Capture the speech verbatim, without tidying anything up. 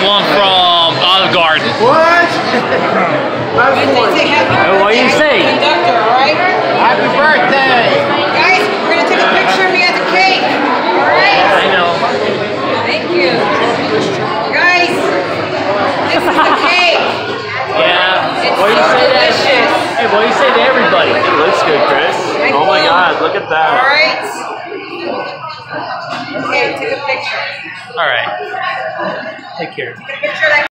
one from Olive Garden. What? What do you say? Conductor, all right? Happy birthday! Guys, we're gonna take a picture of me at the cake. All right? I know. Thank you. Guys, this is the cake. Yeah. It's What do you so say to delicious. Hey, what do you say to everybody? It looks good, Chris. Thank Oh my you. God, look at that. All right. Okay, take a picture. All right. Take care. Take a picture of that